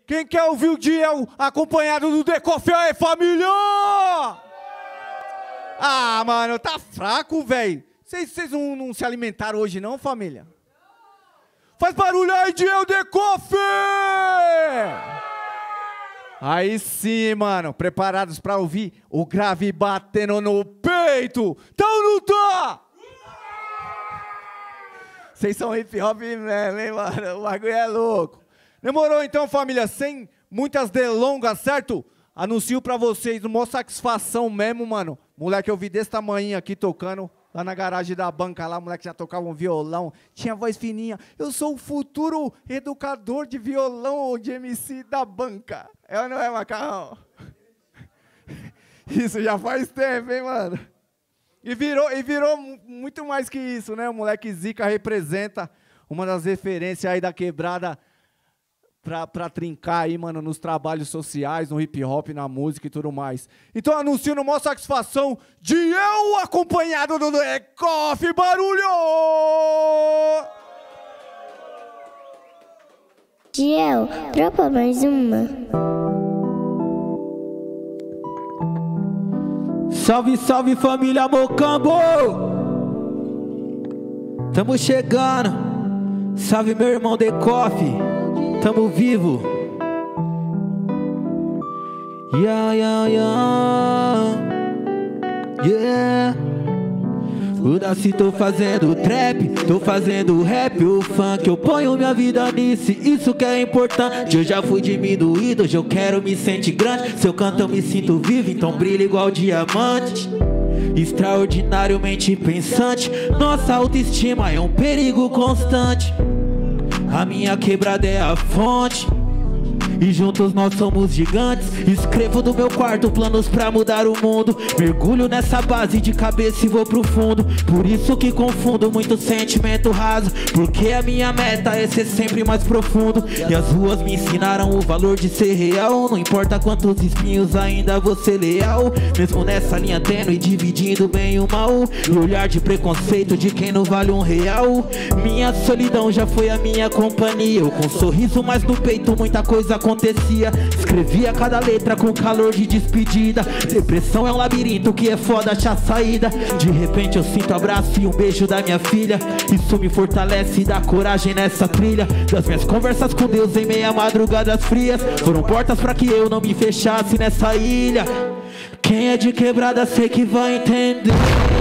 Quem quer ouvir o Diel acompanhado do Decoff aí, família? Ah, mano, tá fraco, velho. Vocês não se alimentaram hoje não, família? Faz barulho aí, Diel Decoff! Aí sim, mano. Preparados pra ouvir o grave batendo no peito? Tá ou não tá? Vocês são hip hop mesmo, hein, mano? O bagulho é louco. Demorou então, família? Sem muitas delongas, certo? Anuncio pra vocês, uma satisfação mesmo, mano. Moleque, eu vi desse tamanho aqui tocando, lá na garagem da banca, lá, moleque já tocava um violão, tinha voz fininha. Eu sou o futuro educador de violão de MC da banca. É ou não é, Macarrão? Isso já faz tempo, hein, mano? E virou muito mais que isso, né? O moleque Zica representa uma das referências aí da quebrada pra trincar aí, mano, nos trabalhos sociais, no hip hop, na música e tudo mais. Então anuncio no maior satisfação de eu acompanhado do Decoff, barulho! Diel, dropa mais uma. Salve, salve família Mocambo! Tamo chegando. Salve meu irmão Decoff. Tamo vivo. Yeah, yeah, yeah. Yeah. Foda-se, tô fazendo trap, tô fazendo rap, o funk, eu ponho minha vida nisso, isso que é importante. Eu já fui diminuído, hoje eu quero me sentir grande. Se eu canto eu me sinto vivo, então brilha igual diamante. Extraordinariamente pensante, nossa autoestima é um perigo constante. A minha quebrada é a fonte e juntos nós somos gigantes. Escrevo do meu quarto planos pra mudar o mundo. Mergulho nessa base de cabeça e vou pro fundo. Por isso que confundo muito sentimento raso, porque a minha meta é ser sempre mais profundo. E as ruas me ensinaram o valor de ser real. Não importa quantos espinhos, ainda vou ser leal. Mesmo nessa linha tênue, dividindo bem o mal. E olhar de preconceito de quem não vale um real. Minha solidão já foi a minha companhia. Eu com um sorriso mais no peito, muita coisa acontecia. Escrevia cada letra com calor de despedida. Depressão é um labirinto que é foda achar saída. De repente eu sinto abraço e um beijo da minha filha. Isso me fortalece e dá coragem nessa trilha. Das minhas conversas com Deus em meia madrugadas frias foram portas pra que eu não me fechasse nessa ilha. Quem é de quebrada sei que vai entender.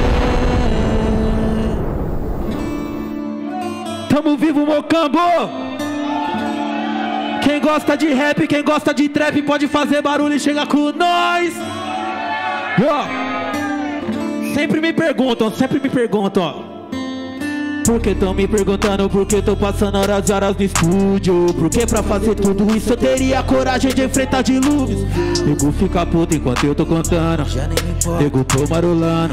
Tamo vivo, Mocambo! Quem gosta de rap, quem gosta de trap pode fazer barulho e chegar com nós. Sempre me perguntam, ó. Porque tão me perguntando por que tô passando horas e horas no estúdio. Porque pra fazer tudo isso eu teria coragem de enfrentar dilúvios. Nego fica puto enquanto eu tô contando. Nego tô marolando.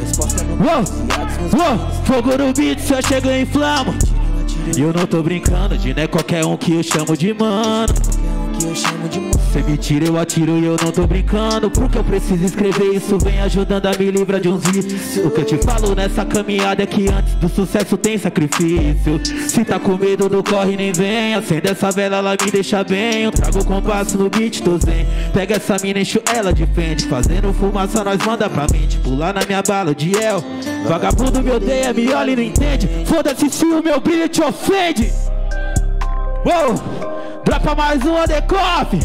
Fogo no beat, se eu chego eu inflamo. E eu não tô brincando de né qualquer um que eu chamo de mano. Cê me tira, eu atiro e eu não tô brincando. Porque eu preciso escrever, isso vem ajudando a me livrar de uns vícios. O que eu te falo nessa caminhada é que antes do sucesso tem sacrifício. Se tá com medo não corre nem vem. Acende essa vela, ela me deixa bem. Eu trago o compasso no beat, tô zen. Pega essa mina, encho ela de frente. Fazendo fumaça nós manda pra mente. Pular na minha bala, o Diel. Vagabundo me odeia, me olha e não entende. Foda-se se o meu brilho te ofende. Dropa mais uma Decoff.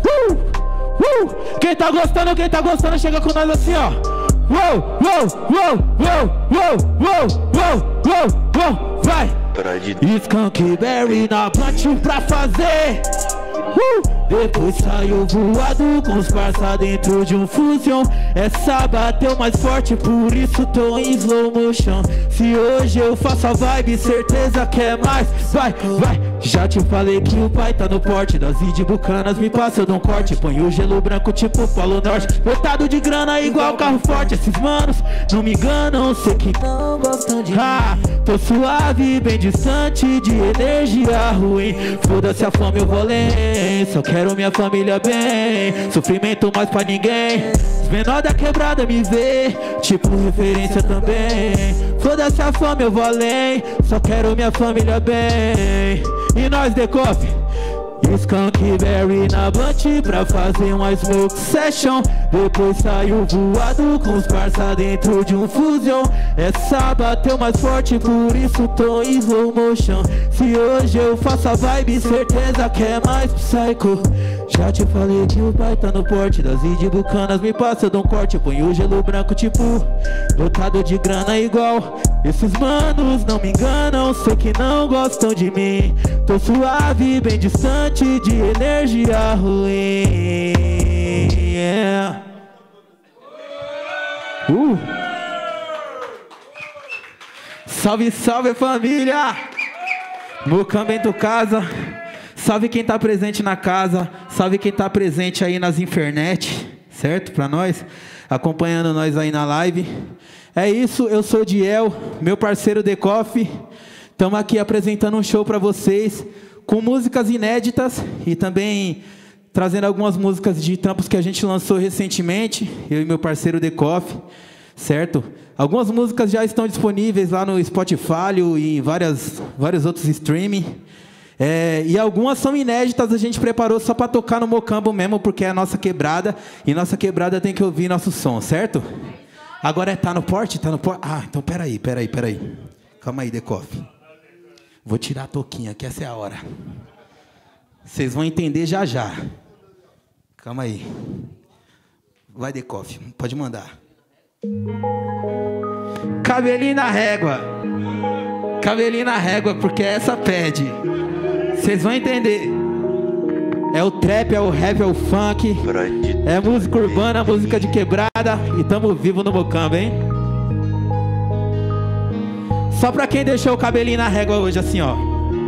Quem tá gostando, chega com nós assim, ó. Vai! Skunk Berry na plantio pra fazer. Depois saiu voado com os parça dentro de um Fusion. Essa bateu mais forte, por isso tô em slow motion. Se hoje eu faço a vibe, certeza que é mais. Vai, vai. Já te falei que o pai tá no porte das Bucanas, me passa, eu dou um corte. Põe o gelo branco tipo Polo Norte. Lotado de grana igual carro forte. Esses manos não me enganam, sei que não gostam de tô suave, bem distante de energia ruim. Foda-se a fome, eu vou além. Só quero minha família bem. Sofrimento mais pra ninguém. Os menor da quebrada me vê, tipo referência também. Foda-se a fome, eu vou além. Só quero minha família bem. E nós, Decoff? Skunkberry na blunt pra fazer uma smoke session. Depois saiu voado com os parça dentro de um Fusion. Essa bateu mais forte, por isso tô em slow motion. Se hoje eu faço a vibe, certeza que é mais psycho. Já te falei que o pai tá no porte das Idibucanas. Me passa, eu dou um corte, ponho o gelo branco tipo dotado de grana igual. Esses manos não me enganam, sei que não gostam de mim. Tô suave, bem distante de energia ruim. Yeah. Salve, salve família! Mocambento casa. Salve quem tá presente na casa. Salve quem tá presente aí nas internet, certo? Pra nós, acompanhando nós aí na live. É isso, eu sou o Diel, meu parceiro Decoff. Estamos aqui apresentando um show pra vocês com músicas inéditas e também trazendo algumas músicas de trampos que a gente lançou recentemente, eu e meu parceiro Decoff, certo? Algumas músicas já estão disponíveis lá no Spotify e em vários outros streaming. E algumas são inéditas, a gente preparou só para tocar no Mocambo mesmo, porque é a nossa quebrada, e nossa quebrada tem que ouvir nosso som, certo? Agora tá no porte? Tá no porte? Ah, então peraí. Calma aí, Decoff. Vou tirar a touquinha, que essa é a hora. Vocês vão entender já já. Calma aí. Vai, Decoff, pode mandar. Cabelinho na régua. Cabelinho na régua, porque essa pede. Vocês vão entender. É o trap, é o rap, é o funk. É música urbana, música de quebrada. E tamo vivo no Mocambo, hein? Só pra quem deixou o cabelinho na régua hoje, assim, ó.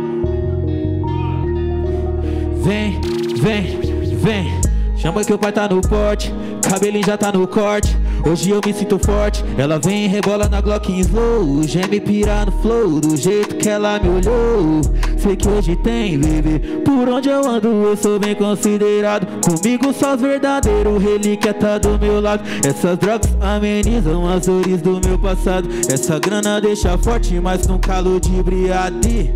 Vem, vem, vem. Chama que o pai tá no porte, cabelinho já tá no corte. Hoje eu me sinto forte. Ela vem e rebola na Glock em slow. Geme pira no flow, do jeito que ela me olhou. Sei que hoje tem, bebê. Por onde eu ando eu sou bem considerado. Comigo só os verdadeiros, relíquia tá do meu lado. Essas drogas amenizam as dores do meu passado. Essa grana deixa forte, mas com calo de briade.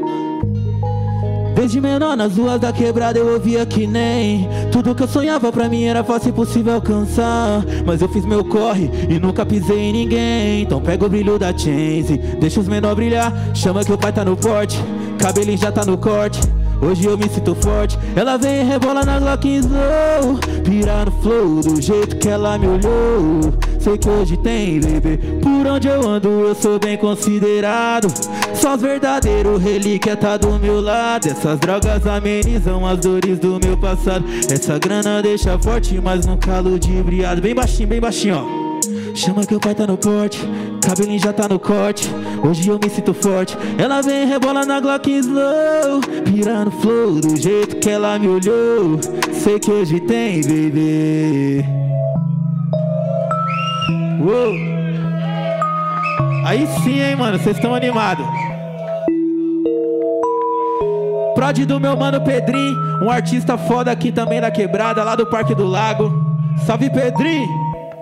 Desde menor nas ruas da quebrada eu ouvia que nem tudo que eu sonhava pra mim era fácil e possível alcançar. Mas eu fiz meu corre e nunca pisei em ninguém. Então pega o brilho da Chainz, deixa os menor brilhar. Chama que o pai tá no porte, cabelinho já tá no corte. Hoje eu me sinto forte. Ela vem e rebola na Glock em slow. Pira no flow, do jeito que ela me olhou. Sei que hoje tem, bebê. Por onde eu ando eu sou bem considerado. Só os verdadeiros, relíquia tá do meu lado. Essas drogas amenizam as dores do meu passado. Essa grana deixa forte, mas no calo de briado. Bem baixinho, ó. Chama que o pai tá no porte, cabelinho já tá no corte. Hoje eu me sinto forte. Ela vem e rebola na Glock slow. Pira no flow, do jeito que ela me olhou. Sei que hoje tem, bebê. Uou. Aí sim, hein, mano, vocês estão animados. Prod do meu mano Pedrinho, um artista foda aqui também da quebrada, lá do Parque do Lago. Salve, Pedrinho.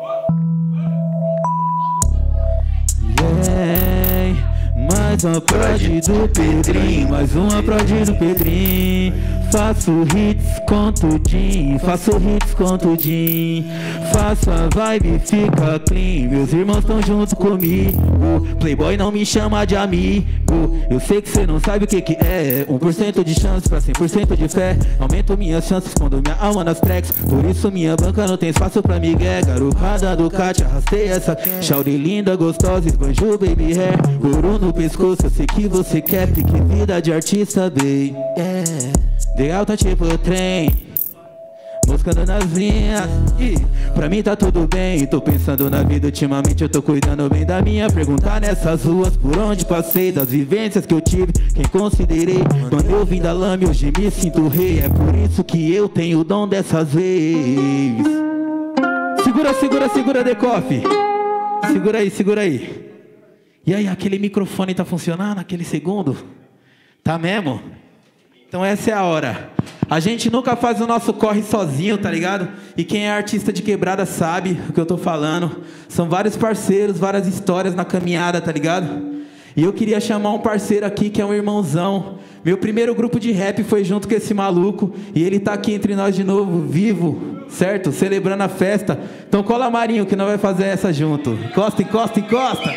Mais uma prod do Pedrinho, mais uma prod do Pedrinho. Faço hits com tudinho, faço hits com tudinho. Faço a vibe, fica clean, meus irmãos tão junto comigo. Playboy não me chama de amigo. Eu sei que cê não sabe o que que é 1% de chance pra 100% de fé. Aumento minhas chances quando minha alma nas tracks. Por isso minha banca não tem espaço pra migué. Garopada do Cat, arrastei essa Shawty linda, gostosa, esbanjou baby hair. Ouro no pescoço, eu sei que você quer. Pique vida de artista, baby. De alta tipo trem, moscando nas linhas. E pra mim tá tudo bem. Tô pensando na vida ultimamente, eu tô cuidando bem da minha. Perguntar nessas ruas por onde passei, das vivências que eu tive, quem considerei. Quando eu vim da lama hoje me sinto rei. É por isso que eu tenho o dom dessas vezes. Segura, Decoff. Segura aí. E aí, aquele microfone tá funcionando? Aquele segundo? Tá mesmo? Então essa é a hora. A gente nunca faz o nosso corre sozinho, tá ligado? E quem é artista de quebrada sabe o que eu tô falando. São vários parceiros, várias histórias na caminhada, tá ligado? E eu queria chamar um parceiro aqui que é um irmãozão. Meu primeiro grupo de rap foi junto com esse maluco. E ele tá aqui entre nós de novo, vivo, certo? Celebrando a festa. Então cola, Marinho, que nós vai fazer essa junto. Encosta, encosta, encosta.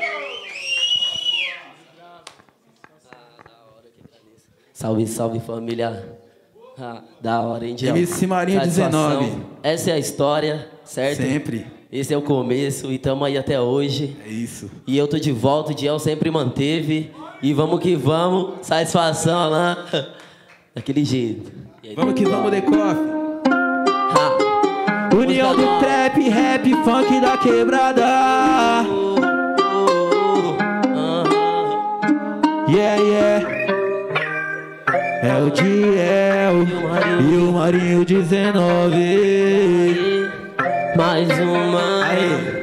Salve, salve, família. Da hora, hein, Diel? MC Marinho 19. Essa é a história, certo? Sempre. Esse é o começo e tamo aí até hoje. É isso. E eu tô de volta, o Diel sempre manteve. E vamos que vamos, satisfação lá. Daquele jeito. Vamos que vamos, The Coffee. União do trap, rap, funk da quebrada. Yeah, yeah. É o Diel e o Marinho 19. Mais uma. Aê.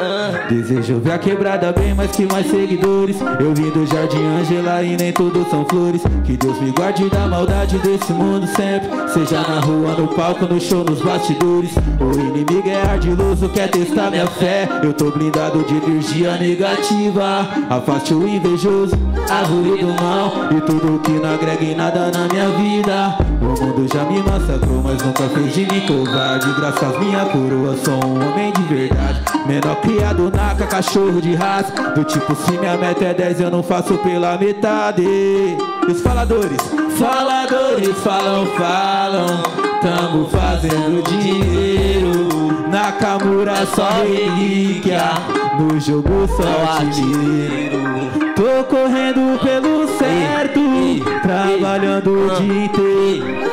Desejo ver a quebrada bem mais que mais seguidores. Eu vim do Jardim Angela e nem tudo são flores. Que Deus me guarde da maldade desse mundo sempre. Seja na rua, no palco, no show, nos bastidores. O inimigo é ardiloso, quer testar minha fé. Eu tô blindado de energia negativa. Afaste o invejoso, árvore do mal. E tudo que não agrega em nada na minha vida. O mundo já me massacrou, mas nunca fez de mim covarde. Graças à minha coroa, sou um homem de verdade. Menor criado naca, cachorro de raça. Do tipo, se minha meta é 10, eu não faço pela metade. E os faladores? Faladores falam, falam. Tamo fazendo dinheiro. Nakamura só relíquia. No jogo só artilheiro. Tô correndo pelo certo, trabalhando o dia inteiro.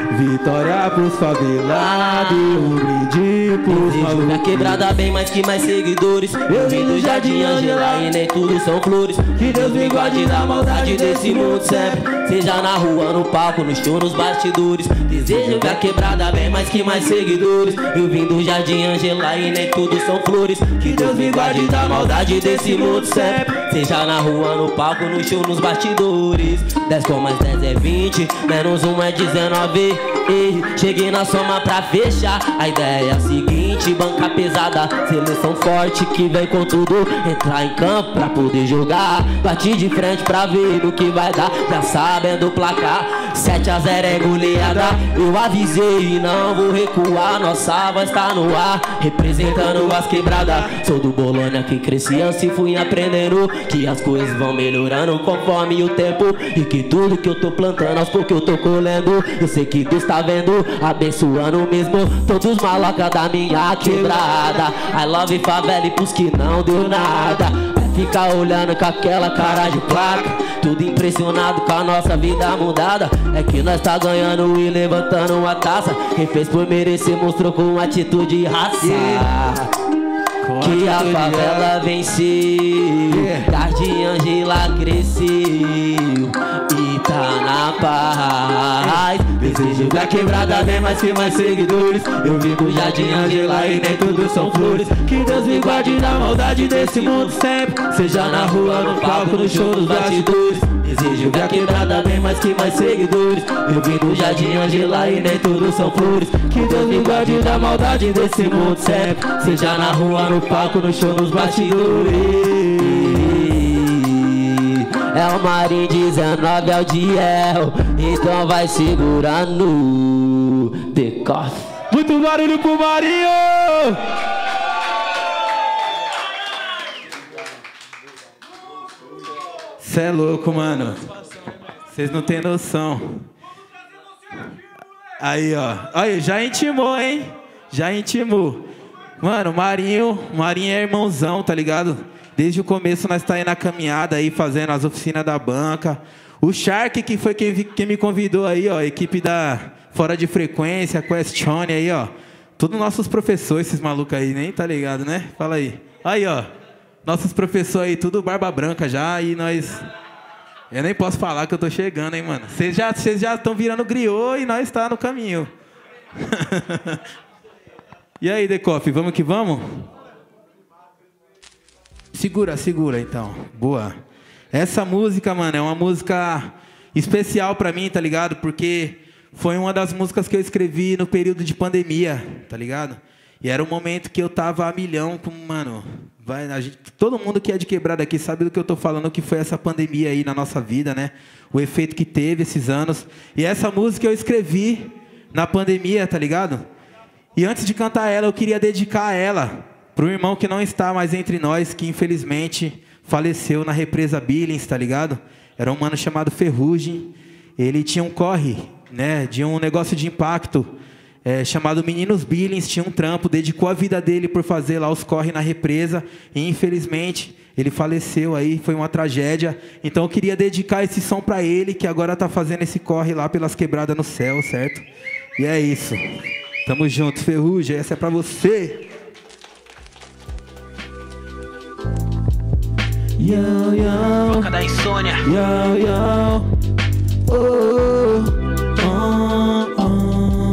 Vitória pros favelados, um brinde pros malucos. Na quebrada bem mais que mais seguidores. Eu vim do Jardim Angela e nem tudo são flores. Que Deus me guarde da maldade desse mundo sempre. Seja na rua, no palco, no show, nos bastidores. Desejo ver a quebrada bem mais que mais seguidores. Eu vim do Jardim Angela e nem tudo são flores. Que Deus me guarde da maldade desse mundo sempre. Seja na rua, no palco, no show, nos bastidores. 10 com mais 10 é 20, menos 1 é 19. Ei, cheguei na soma pra fechar. A ideia é a seguinte, banca pesada, seleção forte que vem com tudo. Entrar em campo pra poder jogar. Bati de frente pra ver no que vai dar. Já sabendo o placar, 7-0 é goleada. Eu avisei e não vou recuar. Nossa voz tá no ar, representando as quebradas. Sou do Bolônia que cresci assim, fui aprendendo que as coisas vão melhorando conforme o tempo. E que tudo que eu tô plantando aos poucos eu tô colhendo. Eu sei que Deus tá vendo, abençoando mesmo todos os malocas da minha quebrada. I love favela e pros que não deu nada. Vai ficar olhando com aquela cara de placa, tudo impressionado com a nossa vida mudada. É que nós tá ganhando e levantando uma taça. Quem fez por merecer mostrou com atitude e raça. Que a favela venceu, Jardim Angela cresceu e tá na paz. Desejo da quebrada bem mais que mais seguidores. Eu vim do Jardim Angela e nem tudo são flores. Que Deus me guarde da maldade desse mundo sempre. Seja na rua, no palco, no show, nos bastidores. Desejo da quebrada bem mais que mais seguidores. Eu vim do Jardim Angela e nem tudo são flores. Que Deus me guarde da maldade desse mundo sempre. Seja na rua, no palco, no show, nos bastidores. É o Marinho 19, é o Diel. Então vai segurando The Coffee. Muito barulho pro Marinho! Cê é louco, mano. Vocês não tem noção. Aí, ó. Aí, já intimou, hein? Já intimou. Mano, Marinho é irmãozão, tá ligado? Desde o começo nós tá aí na caminhada aí, fazendo as oficinas da banca. O Shark, que foi quem me convidou aí, ó. Equipe da Fora de Frequência, Questione aí, ó. Todos nossos professores, esses malucos aí, nem tá ligado, né? Fala aí. Aí, ó. Nossos professores aí, tudo barba branca já, e nós... Eu nem posso falar que eu tô chegando, hein, mano. Vocês já estão virando griot e nós tá no caminho. E aí, The Coffee, vamos que vamos? Segura então. Boa. Essa música, mano, é uma música especial pra mim, tá ligado? Porque foi uma das músicas que eu escrevi no período de pandemia, tá ligado? E era um momento que eu tava a milhão com, mano, Todo mundo que é de quebrada aqui sabe do que eu tô falando, que foi essa pandemia aí na nossa vida, né? O efeito que teve esses anos. E essa música eu escrevi na pandemia, tá ligado? E antes de cantar ela, eu queria dedicar ela pro irmão que não está mais entre nós, que infelizmente faleceu na represa Billings, tá ligado? Era um mano chamado Ferrugem. Ele tinha um corre, né? De um negócio de impacto chamado Meninos Billings, tinha um trampo, dedicou a vida dele por fazer lá os corre na represa e infelizmente ele faleceu aí, foi uma tragédia. Então eu queria dedicar esse som pra ele, que agora tá fazendo esse corre lá pelas quebradas no céu, certo? E é isso. Tamo junto, Ferrugem, essa é pra você. Yo, yo. Boca da insônia. Yo, yo. Oh, oh, oh.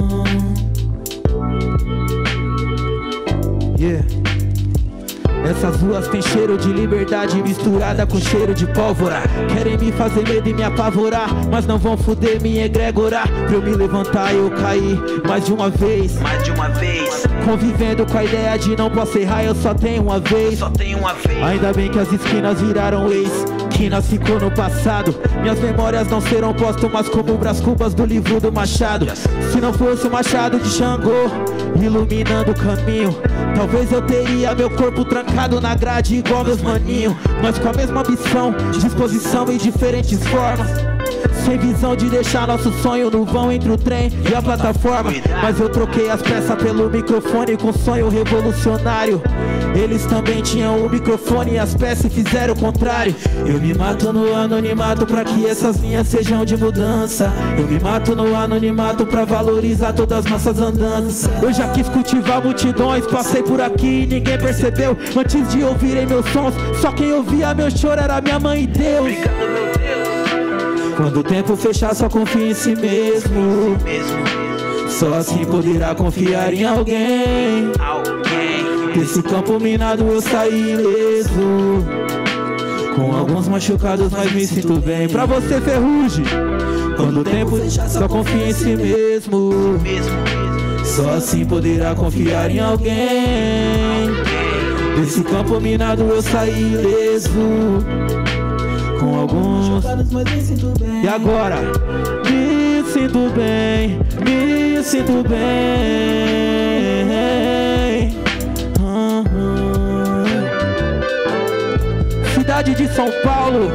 Yeah. Essas ruas têm cheiro de liberdade misturada com cheiro de pólvora. Querem me fazer medo e me apavorar, mas não vão foder minha egrégora. Pra eu me levantar eu caí mais de uma vez. Mais de uma vez. Convivendo com a ideia de não posso errar, eu só tenho uma vez. Só tenho uma vez. Ainda bem que as esquinas viraram ex, que nós ficou no passado. Minhas memórias não serão póstumas como Brás Cubas do livro do Machado. Se não fosse o Machado de Xangô iluminando o caminho, talvez eu teria meu corpo trancado na grade igual meus maninhos. Mas com a mesma ambição, disposição em diferentes formas, sem visão de deixar nosso sonho no vão entre o trem e a plataforma. Mas eu troquei as peças pelo microfone com sonho revolucionário. Eles também tinham o microfone e as peças fizeram o contrário. Eu me mato no anonimato pra que essas linhas sejam de mudança. Eu me mato no anonimato pra valorizar todas as nossas andanças. Eu já quis cultivar multidões, passei por aqui e ninguém percebeu. Antes de ouvirem meus sons, só quem ouvia meu choro era minha mãe e Deus. Obrigado, meu Deus. Quando o tempo fechar, só confia em si mesmo. Só assim poderá confiar em alguém. Desse campo minado eu saí ileso, com alguns machucados, mas me sinto bem. Pra você, Ferrugem. Quando o tempo fechar, só confia em si mesmo. Só assim poderá confiar em alguém. Desse campo minado eu saí ileso, com alguns, mas me sinto bem. E agora? Me sinto bem, me sinto bem. Cidade de São Paulo,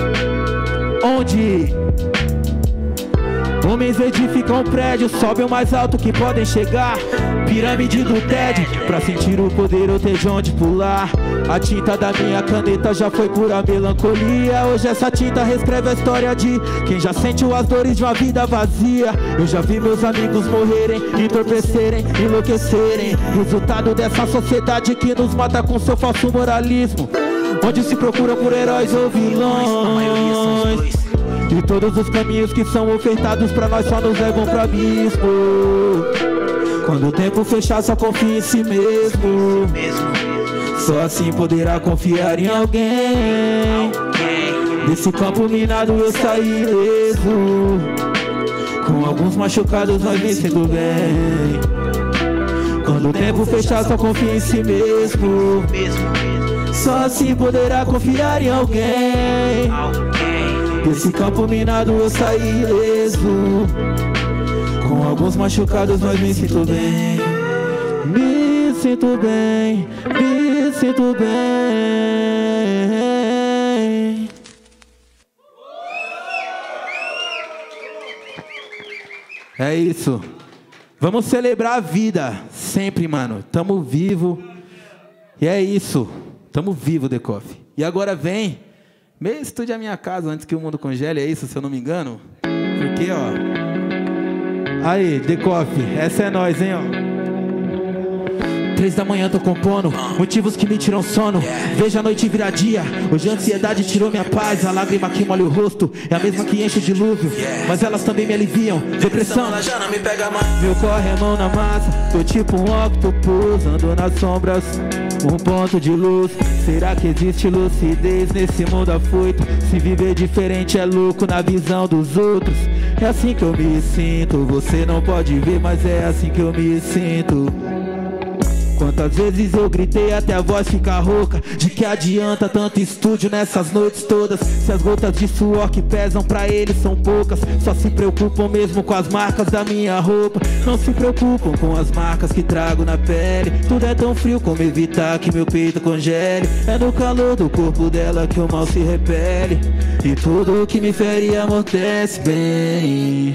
onde homens edificam prédios, sobem o mais alto que podem chegar. Pirâmide do TED, pra sentir o poder eu tenho de onde pular. A tinta da minha caneta já foi pura melancolia. Hoje essa tinta reescreve a história de quem já sentiu as dores de uma vida vazia. Eu já vi meus amigos morrerem, entorpecerem, enlouquecerem, resultado dessa sociedade que nos mata com seu falso moralismo, onde se procura por heróis ou vilões, e todos os caminhos que são ofertados pra nós só nos levam pro abismo. Quando o tempo fechar, só confia em si mesmo. Só assim poderá confiar em alguém. Desse campo minado eu saí ileso, com alguns machucados, mas me sinto bem. Quando o tempo fechar, só confia em si mesmo. Só assim poderá confiar em alguém. Desse campo minado eu saí ileso, com alguns machucados, mas me sinto bem. Me sinto bem, me sinto bem. É isso. Vamos celebrar a vida sempre, mano. Tamo vivo. E é isso. Tamo vivo, Decoff. E agora vem. Meio estúdio a minha casa antes que o mundo congele, é isso, se eu não me engano? Porque, ó. Aí, Decoff, essa é nós, hein, ó. 3 da manhã tô compondo motivos que me tiram sono. Veja a noite virar dia. Hoje a ansiedade tirou minha paz. A lágrima que molha o rosto é a mesma que enche o dilúvio, mas elas também me aliviam. Depressão, ela já não me pega mais. Meu corre é mão na massa. Tô tipo um octopus, ando nas sombras, um ponto de luz. Será que existe lucidez nesse mundo afoito? Se viver diferente é louco na visão dos outros. É assim que eu me sinto. Você não pode ver, mas é assim que eu me sinto. Quantas vezes eu gritei até a voz ficar rouca. De que adianta tanto estúdio nessas noites todas, se as gotas de suor que pesam pra eles são poucas. Só se preocupam mesmo com as marcas da minha roupa. Não se preocupam com as marcas que trago na pele. Tudo é tão frio como evitar que meu peito congele. É no calor do corpo dela que o mal se repele. E tudo que me fere amortece bem.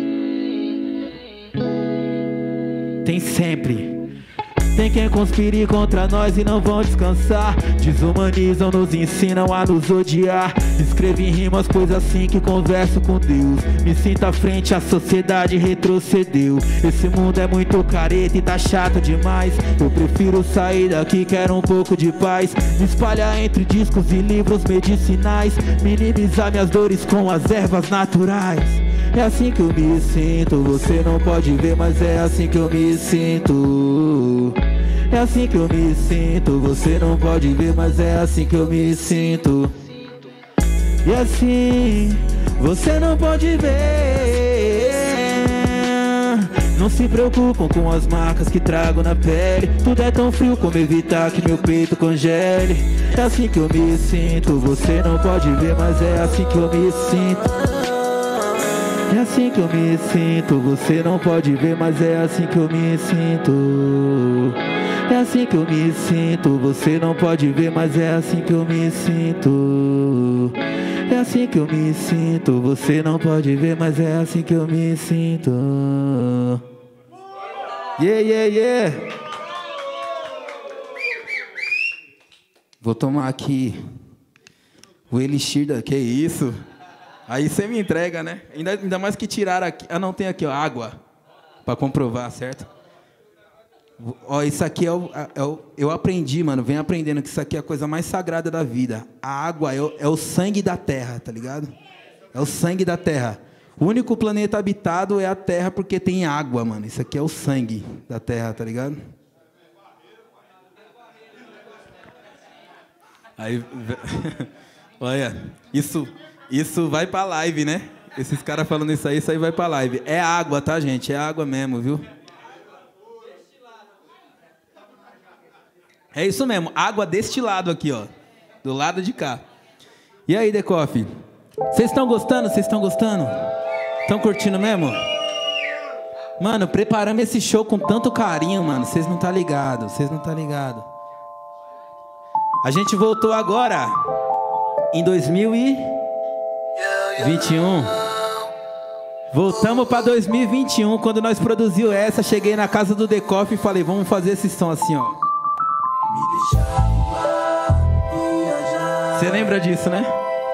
Tem sempre tem quem conspire contra nós e não vão descansar. Desumanizam, nos ensinam a nos odiar. Escrevo em rimas, pois assim que converso com Deus. Me sinto à frente, a sociedade retrocedeu. Esse mundo é muito careta e tá chato demais. Eu prefiro sair daqui, quero um pouco de paz. Me espalhar entre discos e livros medicinais. Minimizar minhas dores com as ervas naturais. É assim que eu me sinto, você não pode ver, mas é assim que eu me sinto. É assim que eu me sinto, você não pode ver, mas é assim que eu me sinto. E assim, você não pode ver. Não se preocupam com as marcas que trago na pele. Tudo é tão frio como evitar que meu peito congele. É assim que eu me sinto, você não pode ver, mas é assim que eu me sinto. É assim que eu me sinto, você não pode ver, mas é assim que eu me sinto. É assim que eu me sinto, você não pode ver, mas é assim que eu me sinto. É assim que eu me sinto, você não pode ver, mas é assim que eu me sinto. Yeah, yeah, yeah. Vou tomar aqui o elixir da... Que isso? Aí você me entrega, né? Ainda mais que tiraram aqui. Ah, não, tem aqui, ó, água. Pra comprovar, certo? Ó, isso aqui eu aprendi, mano. Venho aprendendo que isso aqui é a coisa mais sagrada da vida. A água é o sangue da terra, tá ligado? É o sangue da terra. O único planeta habitado é a Terra porque tem água, mano. Isso aqui é o sangue da terra, tá ligado? Aí... Olha, Isso vai pra live, né? Esses caras falando isso aí vai pra live. É água, tá, gente? É água mesmo, viu? É isso mesmo, água deste lado aqui, ó. Do lado de cá. E aí, Decoff? Vocês estão gostando? Vocês estão gostando? Estão curtindo mesmo? Mano, preparamos esse show com tanto carinho, mano. Vocês não tá ligado, vocês não tá ligado. A gente voltou agora em 2021. Voltamos pra 2021. Quando nós produziu essa, cheguei na casa do Decoff e falei, vamos fazer esse som assim, ó. Você lembra disso, né?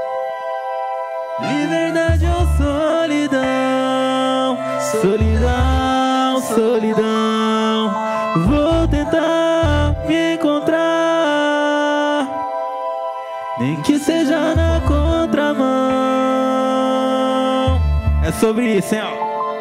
Liberdade ou solidão? Solidão, solidão. Vou tentar me encontrar, nem que seja na contramão. É sobre isso, hein, ó.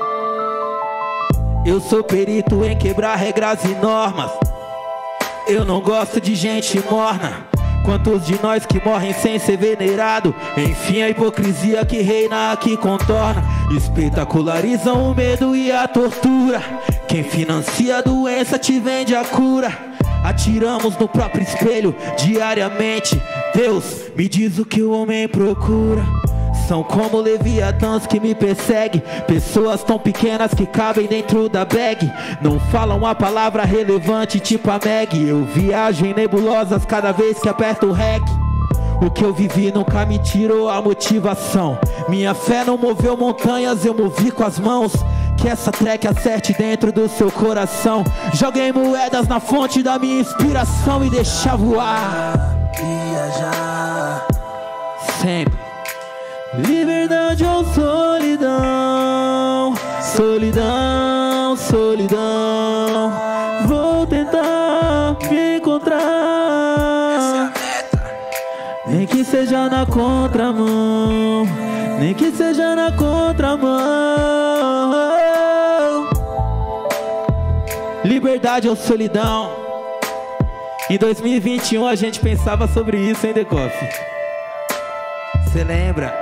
Eu sou perito em quebrar regras e normas. Eu não gosto de gente morna. Quantos de nós que morrem sem ser venerado? Enfim, a hipocrisia que reina aqui contorna. Espetacularizam o medo e a tortura. Quem financia a doença te vende a cura. Atiramos no próprio espelho diariamente. Deus, me diz o que o homem procura. São como leviatãs que me perseguem. Pessoas tão pequenas que cabem dentro da bag. Não falam a palavra relevante tipo a Meg. Eu viajo em nebulosas cada vez que aperto o REC. O que eu vivi nunca me tirou a motivação. Minha fé não moveu montanhas, eu movi com as mãos. Que essa track acerte dentro do seu coração. Joguei moedas na fonte da minha inspiração e deixa voar. Viajar sempre. Liberdade ou solidão? Solidão, solidão. Vou tentar me encontrar, essa é a meta. Nem que seja na contramão, nem que seja na contramão. Liberdade ou solidão? Em 2021 a gente pensava sobre isso, hein, Decoff? Você lembra?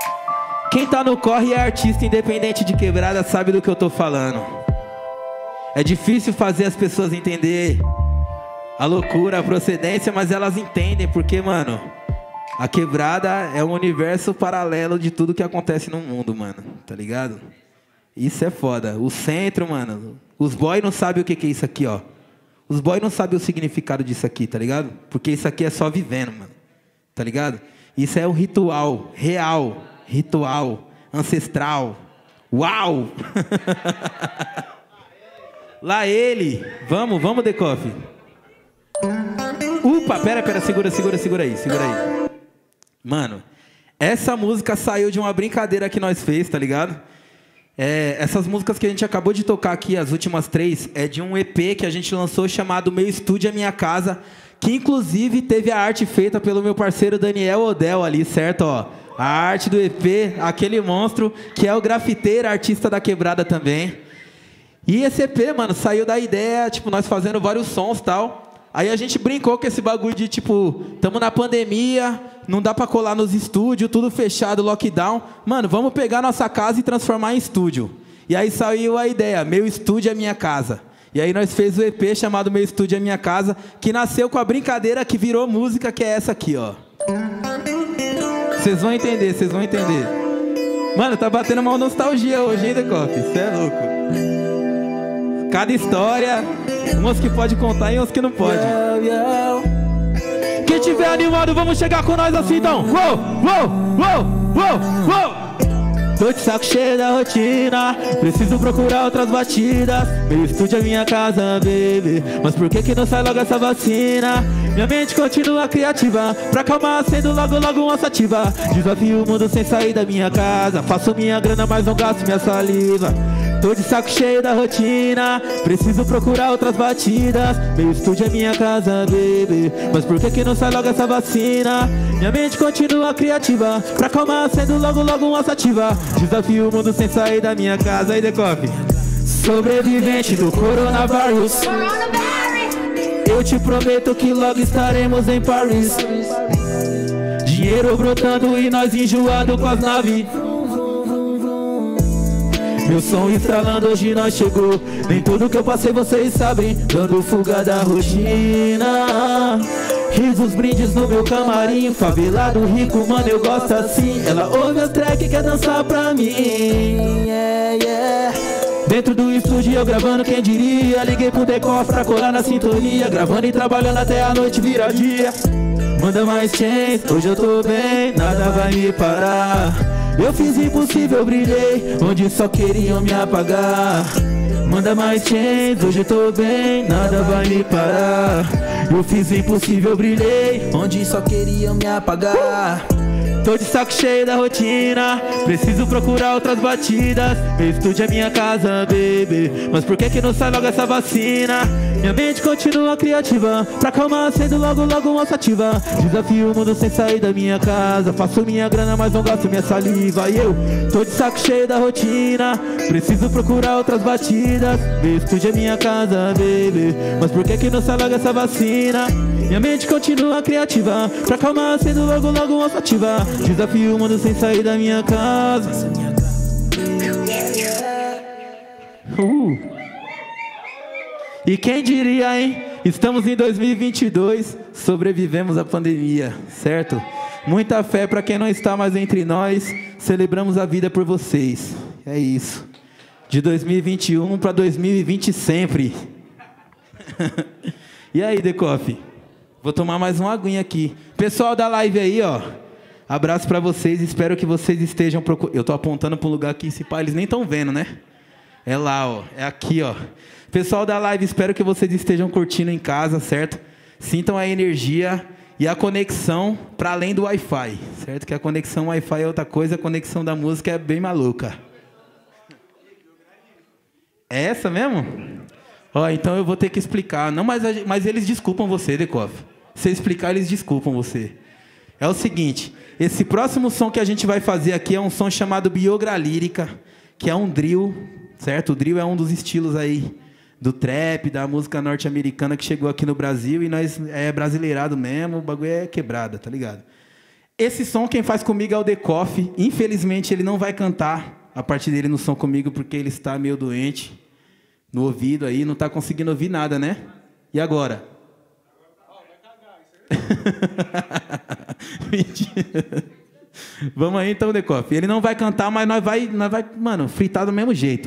Quem tá no corre é artista independente de quebrada, sabe do que eu tô falando. É difícil fazer as pessoas entender a loucura, a procedência, mas elas entendem, porque, mano, a quebrada é um universo paralelo de tudo que acontece no mundo, mano, tá ligado? Isso é foda. O centro, mano, os boys não sabem o que é isso aqui, ó. Os boys não sabem o significado disso aqui, tá ligado? Porque isso aqui é só vivendo, mano, tá ligado? Isso é um ritual real, ritual ancestral. Uau! Lá ele. Vamos, Decoff. Upa, pera, segura aí. Mano, essa música saiu de uma brincadeira que nós fez, tá ligado? Essas músicas que a gente acabou de tocar aqui, as últimas 3, é de um EP que a gente lançou chamado Meu Estúdio é Minha Casa, que inclusive teve a arte feita pelo meu parceiro Daniel Odell ali, certo? Ó, a arte do EP, aquele monstro que é o grafiteiro, artista da quebrada também. E esse EP, mano, saiu da ideia, tipo, nós fazendo vários sons e tal. Aí a gente brincou com esse bagulho de, tipo, tamo na pandemia, não dá pra colar nos estúdios, tudo fechado, lockdown. Mano, vamos pegar nossa casa e transformar em estúdio. E aí saiu a ideia, Meu Estúdio é Minha Casa. E aí nós fez o EP chamado Meu Estúdio é Minha Casa, que nasceu com a brincadeira que virou música, que é essa aqui, ó. Vocês vão entender. Mano, tá batendo uma nostalgia hoje, hein, Decoff? Isso é louco. Cada história, umas que pode contar e umas que não pode. Quem tiver animado, vamos chegar com nós assim, então. Uou! Tô de saco cheio da rotina, preciso procurar outras batidas. Meu estúdio é minha casa, baby, mas por que não sai logo essa vacina? Minha mente continua criativa, pra acalmar sendo logo uma sativa. Desafio o mundo sem sair da minha casa, faço minha grana mas não gasto minha saliva. Tô de saco cheio da rotina, preciso procurar outras batidas. Meu estúdio é minha casa, baby, mas por que não sai logo essa vacina? Minha mente continua criativa, pra acalmar sendo logo uma sativa. Desafio o mundo sem sair da minha casa. Aí, Decoff. Sobrevivente do coronavírus, eu te prometo que logo estaremos em Paris. Dinheiro brotando e nós enjoado com as naves. Meu som estralando, hoje nós chegou. Nem tudo que eu passei vocês sabem, dando fuga da rotina. Risos, brindes no meu camarim, favelado, rico, mano, eu gosto assim. Ela ouve as track e quer dançar pra mim, Dentro do estúdio eu gravando, quem diria. Liguei pro Decoff pra colar na sintonia, gravando e trabalhando até a noite virar dia. Manda mais chance, hoje eu tô bem, nada vai me parar. Eu fiz impossível, brilhei, onde só queriam me apagar. Manda mais chance, hoje eu tô bem, nada vai me parar. Eu fiz impossível, brilhei, onde só queriam me apagar. Tô de saco cheio da rotina, preciso procurar outras batidas. Meu estúdio é minha casa, baby, mas por que não sai logo essa vacina? Minha mente continua criativa, pra acalmar sendo logo uma sativa. Desafio o mundo sem sair da minha casa, faço minha grana mas não gasto minha saliva. E eu tô de saco cheio da rotina, preciso procurar outras batidas. Meu estúdio é minha casa, baby, mas por que não sai logo essa vacina? Minha mente continua criativa, pra acalmar sendo logo uma sativa. Desafio o mundo sem sair da minha casa. E quem diria, hein? Estamos em 2022, sobrevivemos à pandemia, certo? Muita fé pra quem não está mais entre nós, celebramos a vida por vocês. É isso. De 2021 pra 2020 sempre. E aí, Decoff? Vou tomar mais uma aguinha aqui. Pessoal da live aí, ó. Abraço pra vocês, espero que vocês estejam procurando. Eu tô apontando pro lugar aqui, se pá, eles nem estão vendo, né? É lá, ó, é aqui, ó. Pessoal da live, espero que vocês estejam curtindo em casa, certo? Sintam a energia e a conexão para além do Wi-Fi, certo? Que a conexão Wi-Fi é outra coisa, a conexão da música é bem maluca. É essa mesmo? Ó, então eu vou ter que explicar. Não, mas eles desculpam você, Decoff. Se eu explicar, eles desculpam você. É o seguinte, esse próximo som que a gente vai fazer aqui é um som chamado Biogra Lírica, que é um drill, certo? O drill é um dos estilos aí do trap, da música norte-americana que chegou aqui no Brasil e nós é brasileirado mesmo, o bagulho é quebrada, tá ligado? Esse som quem faz comigo é o Decoff. Infelizmente ele não vai cantar a parte dele no som comigo porque ele está meio doente. no ouvido aí, não tá conseguindo ouvir nada, né? E agora? Mentira. Vamos aí então, Decoff. Ele não vai cantar, mas nós vai, mano, fritar do mesmo jeito.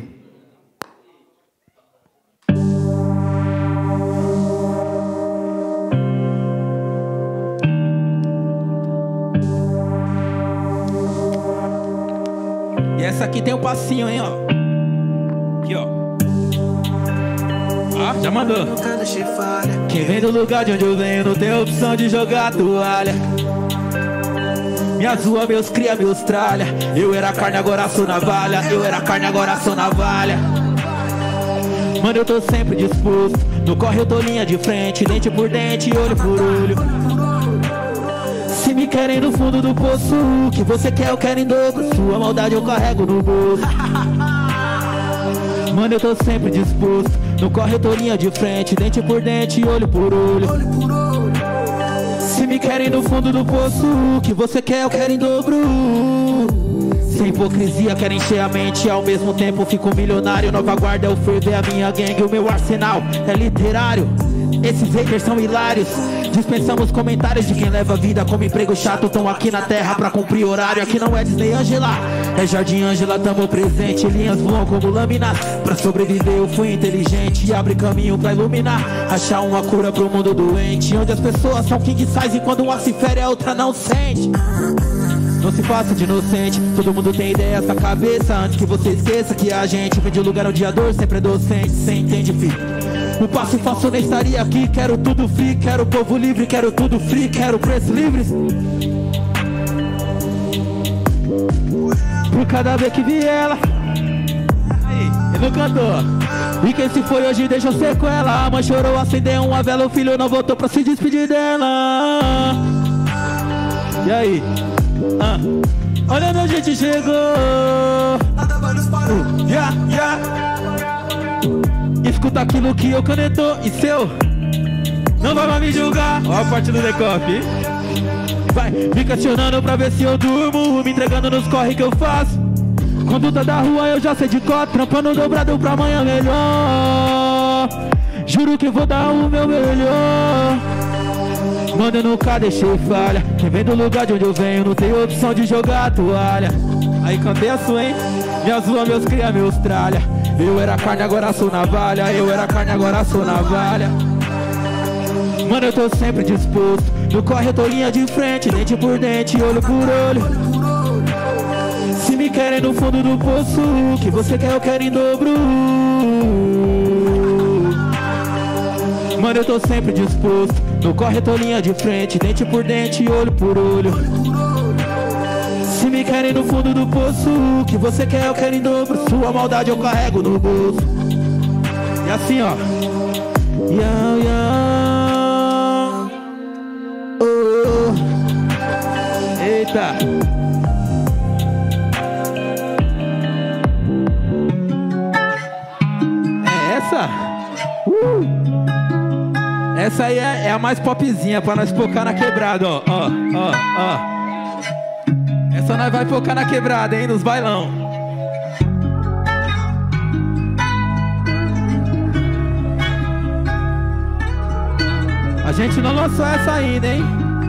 E essa aqui tem um passinho, hein, ó. Aqui, ó. Ah, já mandou. Quem vem do lugar de onde eu venho não tem opção de jogar a toalha. Minha rua, meus cria, meus tralha. Eu era carne, agora sou navalha. Eu era carne, agora sou navalha. Mano, eu tô sempre disposto. No corre eu tô linha de frente, dente por dente, olho por olho. Se me querem no fundo do poço, o que você quer eu quero em dobro. Sua maldade eu carrego no bolso. Mano, eu tô sempre disposto. No corre eu tô linha de frente, dente por dente, olho por olho. Se me querem no fundo do poço, o que você quer eu quero em dobro. Sem hipocrisia quero encher a mente, ao mesmo tempo fico milionário. Nova guarda é o fervo, é a minha gangue, o meu arsenal é literário. Esses haters são hilários. Dispensamos comentários de quem leva a vida como emprego chato. Tão aqui na terra pra cumprir horário. Aqui não é Disney Angela, é Jardim Angela, tamo presente. Linhas voam como lâminas. Pra sobreviver eu fui inteligente e abre caminho pra iluminar. Achar uma cura pro mundo doente, onde as pessoas são king size e quando uma se fere a outra não sente. Não se faça de inocente, todo mundo tem ideias na cabeça. Antes que você esqueça que a gente vem de lugar onde a dor sempre é docente. Cê entende, filho? O passo fácil nem estaria aqui. Quero tudo free, quero povo livre. Quero tudo free, quero preço livres. Por cada vez que vi ela. Aí, ele não cantou. E quem se foi hoje deixou sequela. A mãe chorou, acendeu uma vela. O filho não voltou pra se despedir dela. E aí? Olha onde a gente chegou. Escuta aquilo que eu canetou. E seu não vai mais me julgar. Ó a parte do Decoff. Vai me questionando pra ver se eu durmo, me entregando nos corre que eu faço. Conduta da rua eu já sei de cor. Trampando dobrado pra amanhã melhor. Juro que vou dar o meu melhor. Mano, eu nunca deixei falha. Quem vem do lugar de onde eu venho não tem opção de jogar a toalha. Aí cantei a sua, hein? Minha rua, meus cria, meus tralha. Eu era carne, agora sou navalha. Eu era carne, agora sou navalha. Mano, eu tô sempre disposto. No corre eu tô linha de frente, dente por dente, olho por olho. Se me querem no fundo do poço, o que você quer eu quero em dobro. Mano, eu tô sempre disposto. No corre eu tô linha de frente, dente por dente, olho por olho. Se me querem no fundo do poço, o que você quer eu quero em dobro. Sua maldade eu carrego no bolso. E assim, ó. Yo, yo. Oh. Eita. É essa? Essa aí é a mais popzinha pra nós focar na quebrada, ó. Ó. Essa nós vai focar na quebrada, hein, nos bailão. A gente não lançou essa ainda, hein?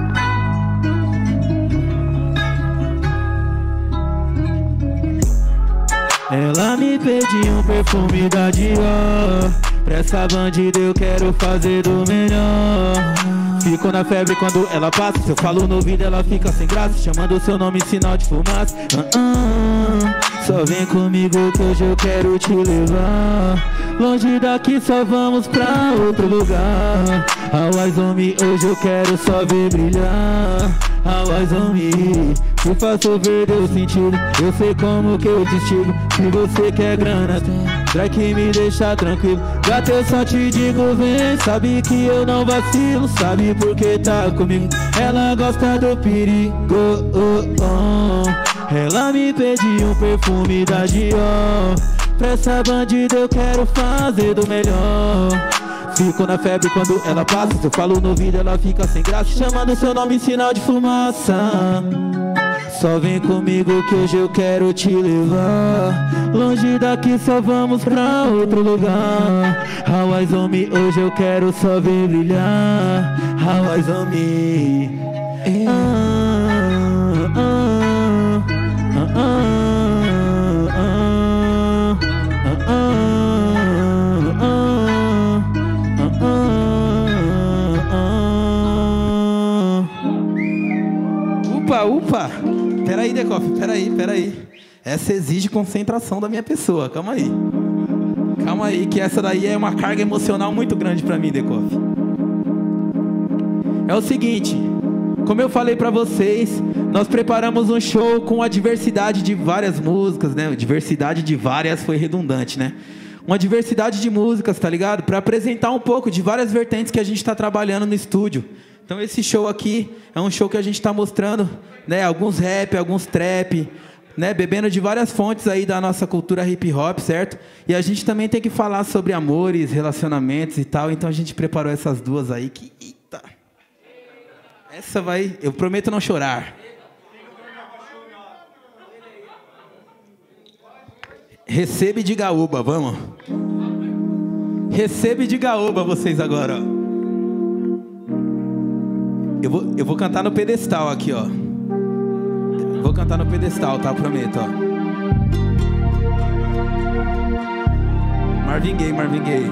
Ela me pediu um perfume da Dior. Pra essa bandida eu quero fazer do melhor. Fico na febre quando ela passa. Se eu falo no ouvido ela fica sem graça, chamando seu nome em sinal de fumaça. Só vem comigo que hoje eu quero te levar. Longe daqui só vamos pra outro lugar. Always on me, hoje eu quero só ver brilhar. Always on me, te faço ver teu sentido. Eu sei como que eu te estigo. Se você quer grana, traz que me deixa tranquilo. Gata, eu só te digo vem. Sabe que eu não vacilo, sabe porque tá comigo. Ela gosta do perigo, oh, oh. Ela me pediu um perfume da Dior. Pra essa bandida eu quero fazer do melhor. Fico na febre quando ela passa. Se eu falo no vídeo ela fica sem graça, chamando seu nome em sinal de fumaça. Só vem comigo que hoje eu quero te levar. Longe daqui só vamos pra outro lugar. Hawaii on me, hoje eu quero só ver brilhar. Hawaii on me. Upa, peraí, Decoff, peraí. Essa exige concentração da minha pessoa, calma aí, que essa daí é uma carga emocional muito grande pra mim, Decoff. É o seguinte, como eu falei pra vocês, nós preparamos um show com a diversidade de várias músicas, né? Diversidade de várias foi redundante, né? Uma diversidade de músicas, tá ligado? Pra apresentar um pouco de várias vertentes que a gente tá trabalhando no estúdio. Então esse show aqui é um show que a gente está mostrando, né, alguns rap, alguns trap, né, bebendo de várias fontes aí da nossa cultura hip hop, certo? E a gente também tem que falar sobre amores, relacionamentos e tal, então a gente preparou essas duas aí que, eita, essa vai, eu prometo não chorar. Recebe de gaúba, vamos. Recebe de gaúba vocês agora, ó. Eu vou cantar no pedestal aqui, ó. Vou cantar no pedestal, tá? Prometo, ó. Marvin Gaye.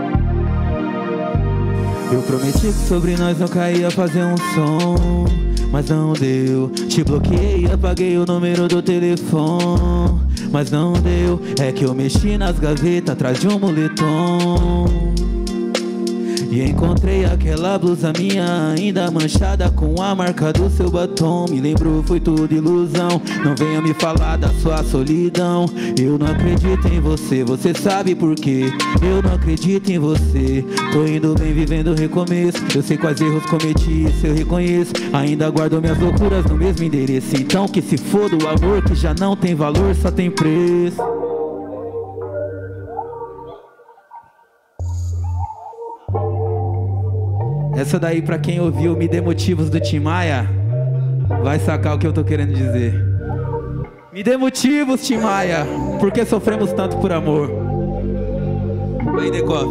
Eu prometi que sobre nós nunca ia fazer um som, mas não deu. Te bloqueei, apaguei o número do telefone, mas não deu. É que eu mexi nas gavetas atrás de um moletom e encontrei aquela blusa minha ainda manchada com a marca do seu batom. Me lembrou, foi tudo ilusão. Não venha me falar da sua solidão. Eu não acredito em você, você sabe por quê? Eu não acredito em você. Tô indo bem, vivendo o recomeço. Eu sei quais erros cometi, isso eu reconheço. Ainda guardo minhas loucuras no mesmo endereço. Então que se foda o amor que já não tem valor, só tem preço. Essa daí, pra quem ouviu Me Dê Motivos do Tim Maia, vai sacar o que eu tô querendo dizer. Me dê motivos, Tim Maia, por que sofremos tanto por amor? Aí, Decoff.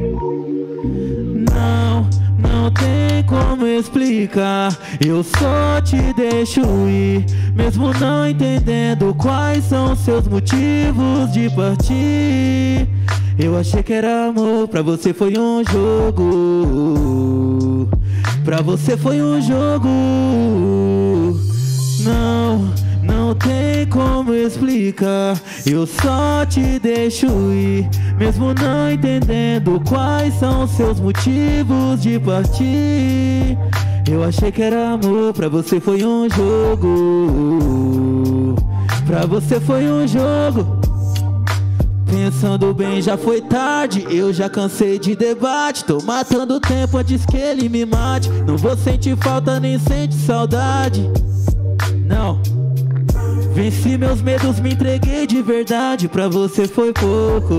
Não tem como explicar, eu só te deixo ir, mesmo não entendendo quais são seus motivos de partir. Eu achei que era amor, pra você foi um jogo. Pra você foi um jogo. Não tem como explicar, eu só te deixo ir, mesmo não entendendo quais são seus motivos de partir. Eu achei que era amor, pra você foi um jogo. Pra você foi um jogo. Pensando bem, já foi tarde, eu já cansei de debate. Tô matando o tempo antes que ele me mate. Não vou sentir falta nem sentir saudade, não. Venci meus medos, me entreguei de verdade. Pra você foi pouco.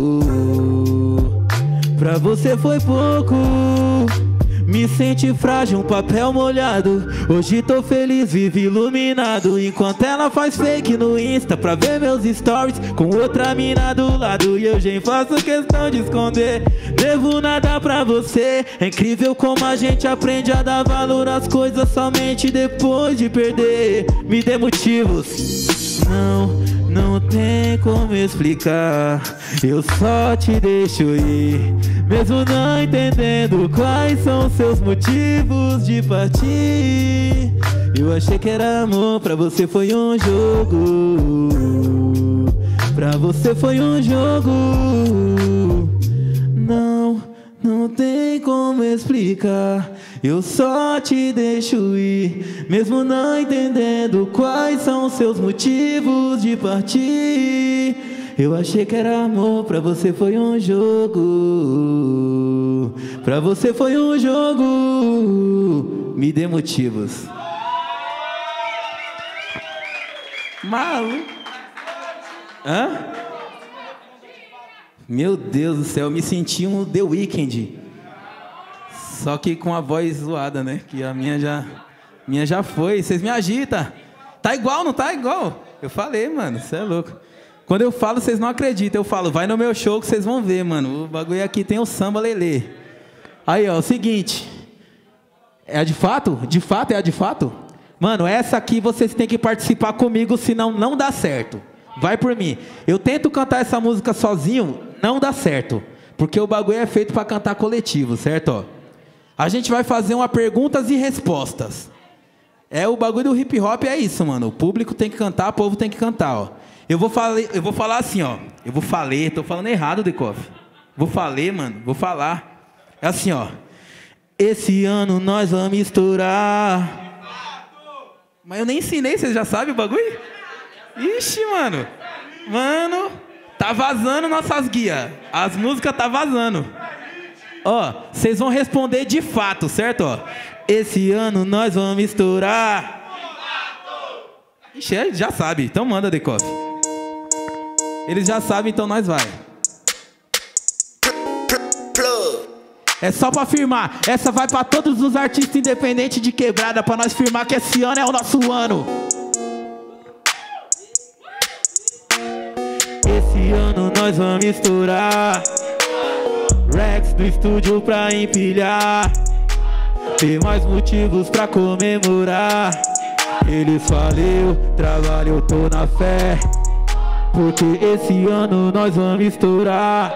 Pra você foi pouco. Me senti frágil, um papel molhado. Hoje tô feliz, vivo iluminado. Enquanto ela faz fake no Insta pra ver meus stories com outra mina do lado. E eu já faço questão de esconder, devo nada pra você. É incrível como a gente aprende a dar valor às coisas somente depois de perder. Me dê motivos. Não tem como explicar, eu só te deixo ir, mesmo não entendendo quais são seus motivos de partir. Eu achei que era amor, pra você foi um jogo. Pra você foi um jogo. Não tem como explicar, eu só te deixo ir, mesmo não entendendo quais são seus motivos de partir. Eu achei que era amor, pra você foi um jogo. Pra você foi um jogo. Me dê motivos. Maluco. Hã? Meu Deus do céu, eu me senti um The Weeknd. Só que com a voz zoada, né? Que a minha já foi. Vocês me agitam. Tá igual, não tá igual? Eu falei, mano, você é louco. Quando eu falo, vocês não acreditam. Eu falo, vai no meu show que vocês vão ver, mano. O bagulho aqui tem o samba lelê. Aí, ó, o seguinte. É a de fato? De fato, é a de fato? Mano, essa aqui vocês têm que participar comigo, senão não dá certo. Vai por mim. Eu tento cantar essa música sozinho, não dá certo. Porque o bagulho é feito pra cantar coletivo, certo? Ó, a gente vai fazer uma perguntas e respostas. É o bagulho do hip hop, é isso, mano. O público tem que cantar, o povo tem que cantar, ó. Eu vou falar assim, ó. Tô falando errado, Decoff. Vou falar. É assim, ó. Esse ano nós vamos misturar. Mas eu nem ensinei, vocês já sabem o bagulho? Ixi, mano. Mano, tá vazando nossas guias. As músicas tá vazando. Ó, vocês vão responder de fato, certo? Ó, esse ano nós vamos misturar. Ixi, já sabe. Então manda, Decoff. Eles já sabem, então nós vai. É só pra firmar. Essa vai pra todos os artistas independentes de quebrada, pra nós firmar que esse ano é o nosso ano. Esse ano nós vamos misturar. Rex no estúdio pra empilhar. Tem mais motivos pra comemorar. Eles valeu, trabalho, eu tô na fé. Porque esse ano nós vamos misturar.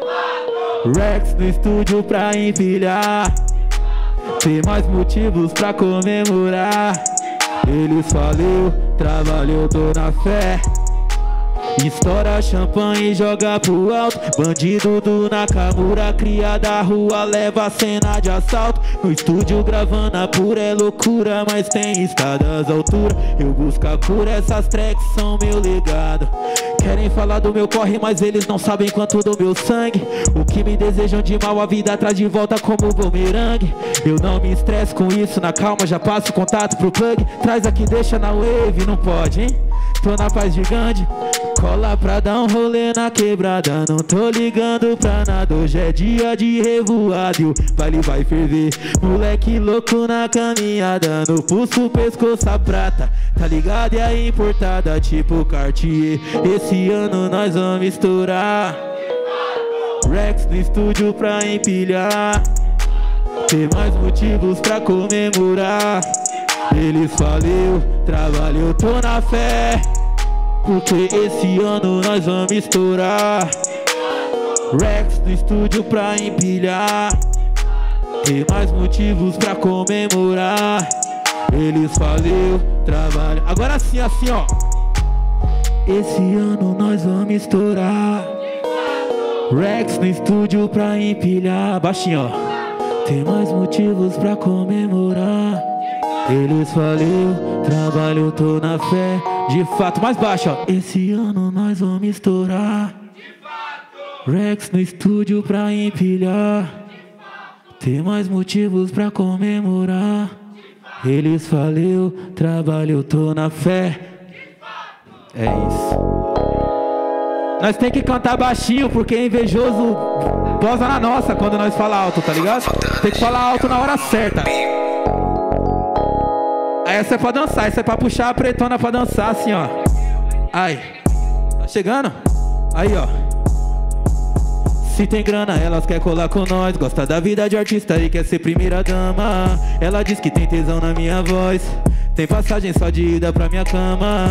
Rex no estúdio pra empilhar. Tem mais motivos pra comemorar. Eles valeu, trabalho, eu tô na fé. Estoura champanhe e joga pro alto. Bandido do Nakamura, cria da rua, leva a cena de assalto. No estúdio gravando a pura é loucura, mas tem escadas altura. Eu busco a cura, essas tracks são meu legado. Querem falar do meu corre, mas eles não sabem quanto do meu sangue. O que me desejam de mal, a vida traz de volta como bumerangue. Eu não me estresso com isso, na calma já passo o contato pro plug. Traz aqui, deixa na wave, não pode, hein? Tô na paz gigante. Cola pra dar um rolê na quebrada. Não tô ligando pra nada. Hoje é dia de revoada e o baile vai ferver. Moleque louco na caminhada. No pulso, pescoço a prata. Tá ligado? E a importada tipo Cartier. Esse ano nós vamos misturar. Rex no estúdio pra empilhar. Tem mais motivos pra comemorar. Eles valeu, trabalho, eu tô na fé. Porque esse ano nós vamos misturar. Rex no estúdio pra empilhar. Tem mais motivos pra comemorar. Eles valeu, trabalho. Agora sim, assim ó. Esse ano nós vamos misturar. Rex no estúdio pra empilhar. Baixinho ó. Tem mais motivos pra comemorar. Eles valeu, trabalho, tô na fé. De fato, mais baixo, ó. Esse ano nós vamos misturar. Rex no estúdio pra empilhar. Tem mais motivos pra comemorar. Eles valeu, trabalho, tô na fé. É isso. Nós tem que cantar baixinho, porque invejoso posa na nossa quando nós fala alto, tá ligado? Tem que falar alto na hora certa. Essa é pra dançar, essa é pra puxar a pretona pra dançar assim, ó. Ai, tá chegando? Aí, ó. Se tem grana, elas quer colar com nós. Gosta da vida de artista e quer ser primeira dama. Ela diz que tem tesão na minha voz. Tem passagem só de ida pra minha cama.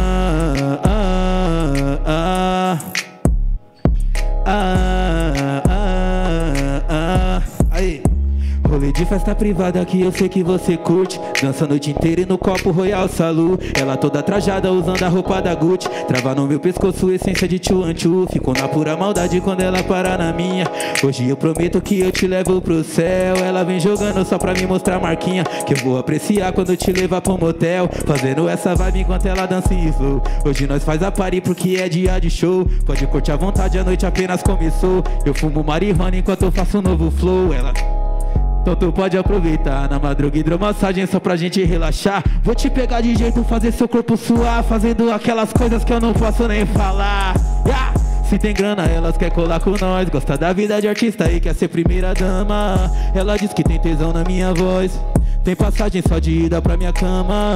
Aí. Rolê de festa privada que eu sei que você curte. Dança a noite inteira e no copo Royal Salu. Ela toda trajada usando a roupa da Gucci. Trava no meu pescoço essência de tchu-an-tchu. Ficou na pura maldade quando ela para na minha. Hoje eu prometo que eu te levo pro céu. Ela vem jogando só pra me mostrar a marquinha, que eu vou apreciar quando eu te levar pro motel. Fazendo essa vibe enquanto ela dança em slow. Hoje nós faz a party porque é dia de show. Pode curtir à vontade, a noite apenas começou. Eu fumo marihuana enquanto eu faço um novo flow. Ela... Então tu pode aproveitar na madruga hidromassagem só pra gente relaxar. Vou te pegar de jeito, fazer seu corpo suar, fazendo aquelas coisas que eu não posso nem falar. Se tem grana, elas quer colar com nós. Gosta da vida de artista e quer ser primeira dama. Ela diz que tem tesão na minha voz. Tem passagem só de ida pra minha cama.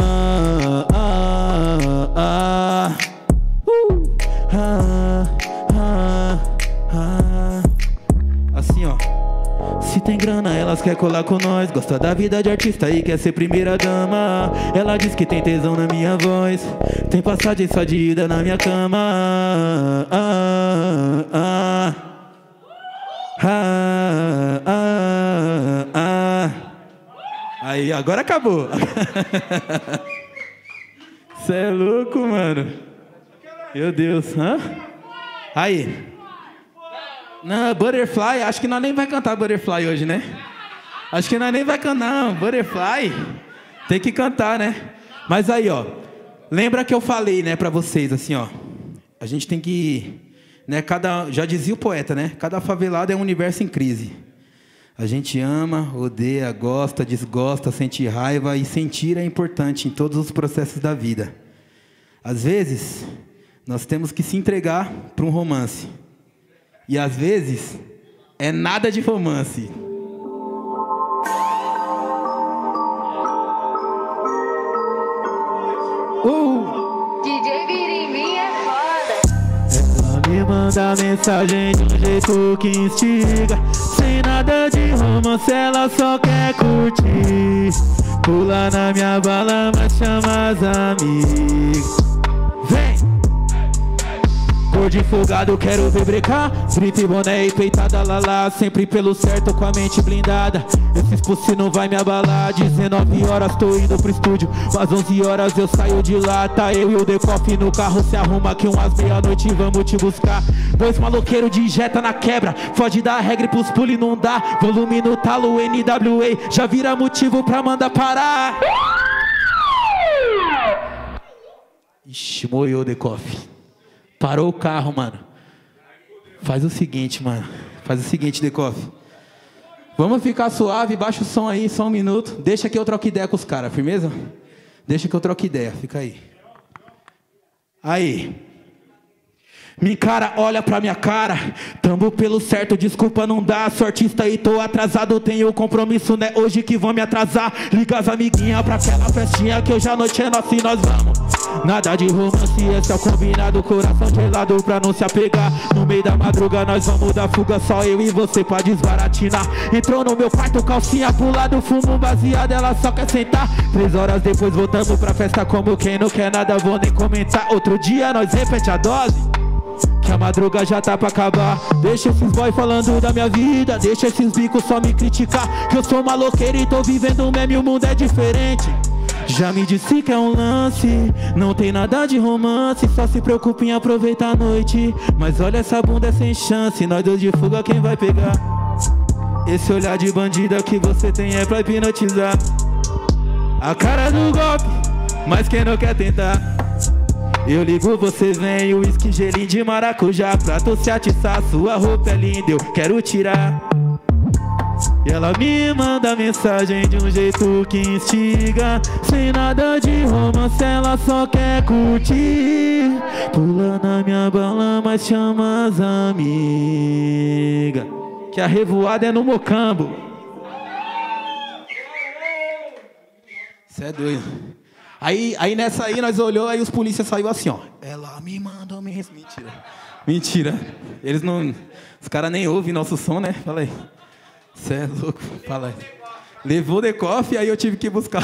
Assim, ó. Se tem grana, elas quer colar com nós. Gosta da vida de artista e quer ser primeira dama. Ela diz que tem tesão na minha voz. Tem passagem só de ida na minha cama. Aí, agora acabou. Cê é louco, mano. Meu Deus, hã? Aí. Não, Butterfly, acho que nós nem vai cantar Butterfly hoje, né? Acho que nós nem vai cantar, não. Butterfly, tem que cantar, né? Mas aí, ó, lembra que eu falei, né, pra vocês, assim, ó. A gente tem que, né, já dizia o poeta, né? Cada favelado é um universo em crise. A gente ama, odeia, gosta, desgosta, sente raiva, e sentir é importante em todos os processos da vida. Às vezes, nós temos que se entregar para um romance. E às vezes, é nada de romance. DJ Birimbim é foda. Ela me manda mensagem de um jeito que instiga. Sem nada de romance, ela só quer curtir. Pula na minha bala, mas chama as amigas. Vem! Cor de folgado, quero ver brecar. Grito e boné e peitada, lalá. Sempre pelo certo, com a mente blindada. Esse pussy não vai me abalar. 19 horas tô indo pro estúdio, às 11 horas eu saio de lá. Tá eu e o Decoff no carro, se arruma que umas meia-noite vamos te buscar. Dois maloqueiros de jeta na quebra, foge da regra e pros puli não dá. Volume no talo, NWA, já vira motivo pra mandar parar. Ixi, moiou o Decoff. Parou o carro, mano. Faz o seguinte, mano. Faz o seguinte, Decoff. Vamos ficar suave, baixa o som aí, só um minuto. Deixa que eu troque ideia com os caras, firmeza? Deixa que eu troque ideia, fica aí. Aí. Me encara, olha pra minha cara. Tamo pelo certo, desculpa não dá. Sou artista e tô atrasado, tenho compromisso, né? Hoje que vão me atrasar. Liga as amiguinhas pra aquela festinha que hoje a noite é nossa e nós vamos. Nada de romance, esse é o combinado. Coração gelado pra não se apegar. No meio da madruga nós vamos dar fuga. Só eu e você pra desbaratinar. Entrou no meu quarto, calcinha pro lado, fumo baseado, ela só quer sentar. 3 horas depois voltamos pra festa como quem não quer nada, vou nem comentar. Outro dia nós repete a dose, que a madruga já tá pra acabar. Deixa esses boy falando da minha vida, deixa esses bicos só me criticar. Que eu sou maloqueiro e tô vivendo um meme, o mundo é diferente. Já me disse que é um lance, não tem nada de romance, só se preocupa em aproveitar a noite. Mas olha essa bunda é sem chance, nós dois de fuga quem vai pegar? Esse olhar de bandida que você tem é pra hipnotizar. A cara do golpe, mas quem não quer tentar? Eu ligo, você vem, uísque, gelinho de maracujá. Pra tu se atiçar, sua roupa é linda, eu quero tirar. E ela me manda mensagem de um jeito que instiga. Sem nada de romance, ela só quer curtir. Pula na minha bala, mas chama as amigas. Que a revoada é no Mocambo. Cê é doido. Aí nessa aí nós olhou, aí os polícias saiu assim, ó. Ela me mandou mensagem. Mentira. Eles não... Os caras nem ouvem nosso som, né? Fala aí. Cê é louco. Fala aí. Levou o Decoff e aí eu tive que buscar.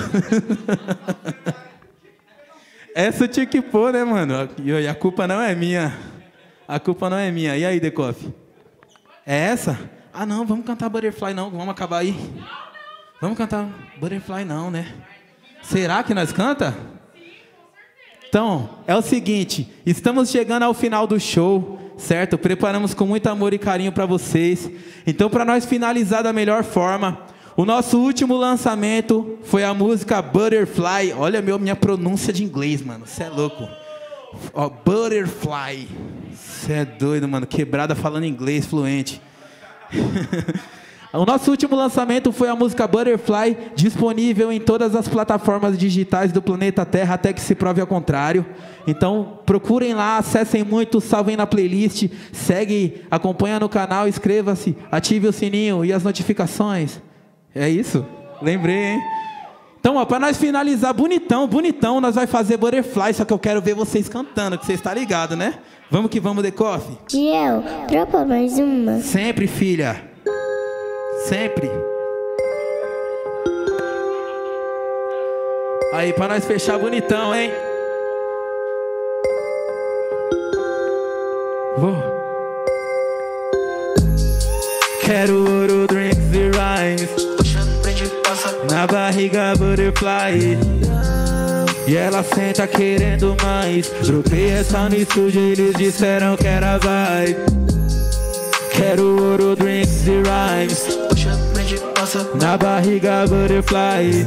Essa eu tinha que pôr, né, mano? E a culpa não é minha. A culpa não é minha. E aí, Decoff? É essa? Ah, não, vamos cantar Butterfly não. Vamos acabar aí. Vamos cantar Butterfly não, né? Será que nós canta? Então, é o seguinte, estamos chegando ao final do show, certo? Preparamos com muito amor e carinho para vocês. Então, para nós finalizar da melhor forma, o nosso último lançamento foi a música Butterfly. Olha minha pronúncia de inglês, mano. Você é louco. Ó, Butterfly. Você é doido, mano. Quebrada falando inglês fluente. O nosso último lançamento foi a música Butterfly, disponível em todas as plataformas digitais do planeta Terra, até que se prove ao contrário. Então procurem lá, acessem muito, salvem na playlist, segue, acompanha no canal, inscreva-se, ative o sininho e as notificações. É isso? Lembrei, hein? Então, ó, pra nós finalizar bonitão, nós vai fazer Butterfly, só que eu quero ver vocês cantando, que vocês estão ligados, né? Vamos que vamos, Decoff. Diel, dropa mais uma. Sempre, filha. Sempre. Aí, pra nós fechar bonitão, hein? Vou. Quero ouro, drinks e rhymes. Na barriga, butterfly. E ela senta querendo mais. Dropei essa no estúdio, eles disseram que era vibe. Quero ouro, drinks e rhymes. Na barriga, butterfly.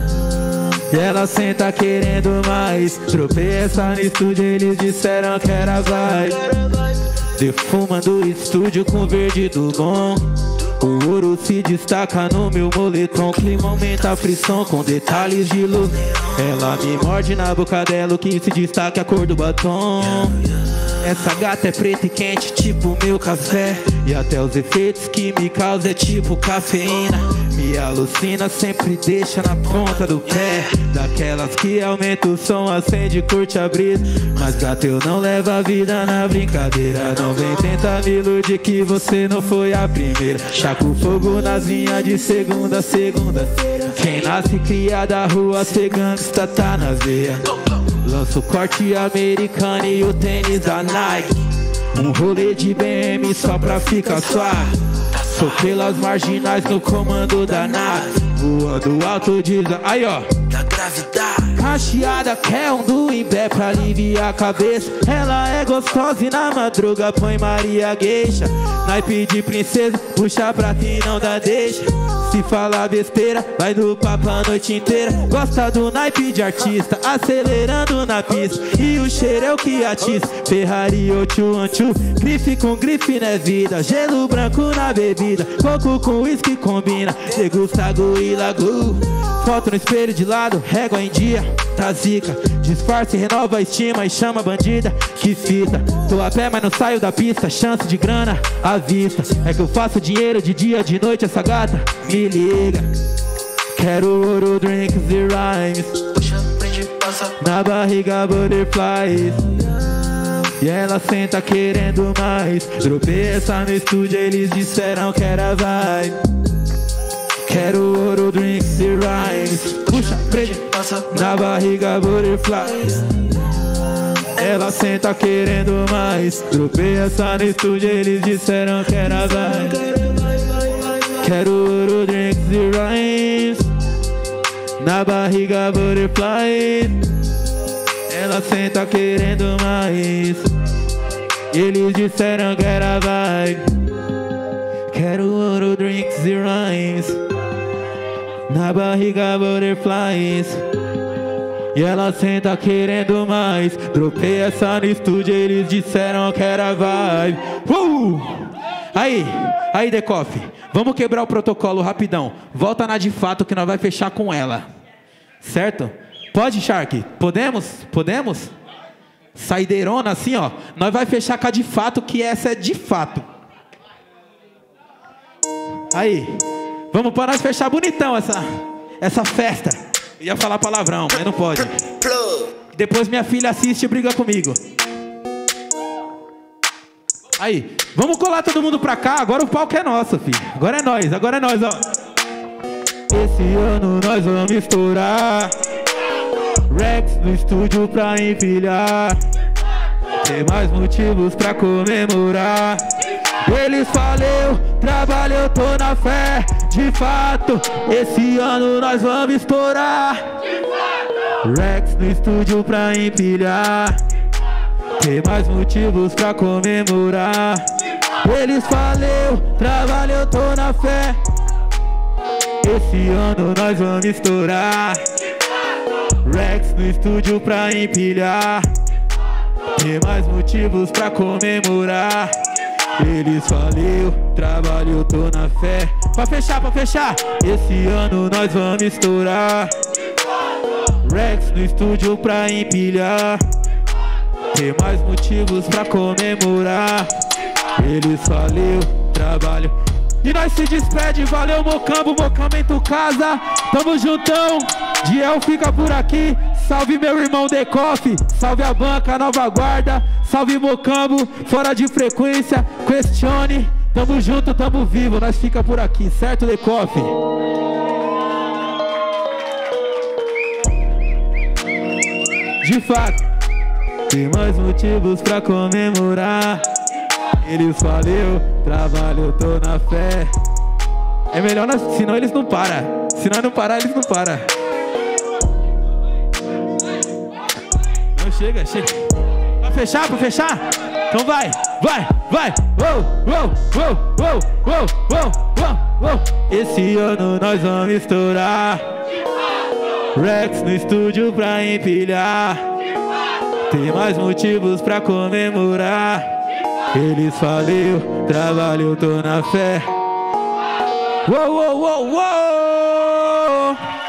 E ela senta querendo mais. Dropei essa no estúdio, eles disseram que era vibe. Defumando o estúdio com verde do bom. O ouro se destaca no meu moletom. Clima aumenta a frição com detalhes de luz. Ela me morde na boca dela, o que se destaca é a cor do batom. Essa gata é preta e quente, tipo meu café. E até os efeitos que me causa é tipo cafeína. Me alucina, sempre deixa na ponta do pé. Daquelas que aumenta o som, acende, curte a brisa. Mas gata, eu não levo a vida na brincadeira. Não vem tentar me iludir que você não foi a primeira. Chaco fogo nas linhas de segunda a segunda-feira. Quem nasce cria da rua, ser gangsta tá nas veias. Lanço o corte americano e o tênis da Nike. Um rolê de BM só pra ficar suave. Sou pelas marginais no comando da nave. Voando alto diz, aí ó, da gravidade. Cacheada quer um do imbé pra aliviar a cabeça. Ela é gostosa e na madruga põe Maria Geisha. Naipe de princesa, puxa pra ti não dá deixa. Se falar besteira, vai no papo a noite inteira. Gosta do naipe de artista, acelerando na pista. E o cheiro é o que atiça. Ferrari ou tchu-an-tchu, grife com grife não é vida. Gelo branco na bebida, coco com uísque combina. Degusta gu e lagu. Foto no espelho de lado, régua em dia, tá zica. Disfarce, renova a estima e chama a bandida. Que fita, tô a pé mas não saio da pista. Chance de grana à vista. É que eu faço dinheiro de dia, de noite, essa gata me liga. Quero ouro, drinks e rhymes. Na barriga, butterflies. E ela senta querendo mais. Dropei essa no estúdio, eles disseram que era vibe. Quero ouro, drinks e rhymes. Puxa, prende, na barriga, butterfly. Ela senta querendo mais. Dropei essa no estúdio, eles disseram que era vibe. Quero ouro, drinks e rhymes. Na barriga, butterfly. Ela senta querendo mais. Eles disseram que era vibe. Quero ouro, drinks e rhymes. Na barriga, butterflies. E ela senta querendo mais. Dropei essa no estúdio, eles disseram que era vibe. Aí, Decoff, vamos quebrar o protocolo rapidão. Volta na de fato que nós vai fechar com ela. Certo? Pode, Shark? Podemos? Saideirona assim, ó. Nós vai fechar com a de fato, que essa é de fato. Aí, vamos para nós fechar bonitão essa festa. Eu ia falar palavrão, mas não pode. Depois minha filha assiste e briga comigo. Aí, vamos colar todo mundo pra cá. Agora o palco é nosso, filho. Agora é nós, ó. Esse ano nós vamos estourar. Rex no estúdio pra empilhar. Tem mais motivos pra comemorar. Eles valeu, trabalho, eu tô na fé. De fato, esse ano nós vamos estourar. Rex no estúdio pra empilhar. Tem mais motivos pra comemorar. Eles valeu, trabalho, eu tô na fé. Esse ano nós vamos estourar. Rex no estúdio pra empilhar. Tem mais motivos pra comemorar. Eles faliu, trabalho, tô na fé. Pra fechar, esse ano nós vamos estourar. Rex no estúdio pra empilhar. Tem mais motivos pra comemorar. Eles faliu, trabalho. E nós se despede, valeu Mocambo, Mocamento casa. Tamo juntão, Diel fica por aqui. Salve meu irmão Decoff, salve a banca, nova guarda. Salve Mocambo, fora de frequência, questione. Tamo junto, tamo vivo, nós fica por aqui, certo Decoff? De fato, tem mais motivos pra comemorar. Eles faliu, trabalho, tô na fé. É melhor nós, senão eles não param. Se nós não parar, eles não param. Não, chega. Pra fechar? Então vai. Uou. Esse ano nós vamos estourar. Rex no estúdio pra empilhar. Tem mais motivos pra comemorar. Eles faliu, trabalho, tô na fé. Uou.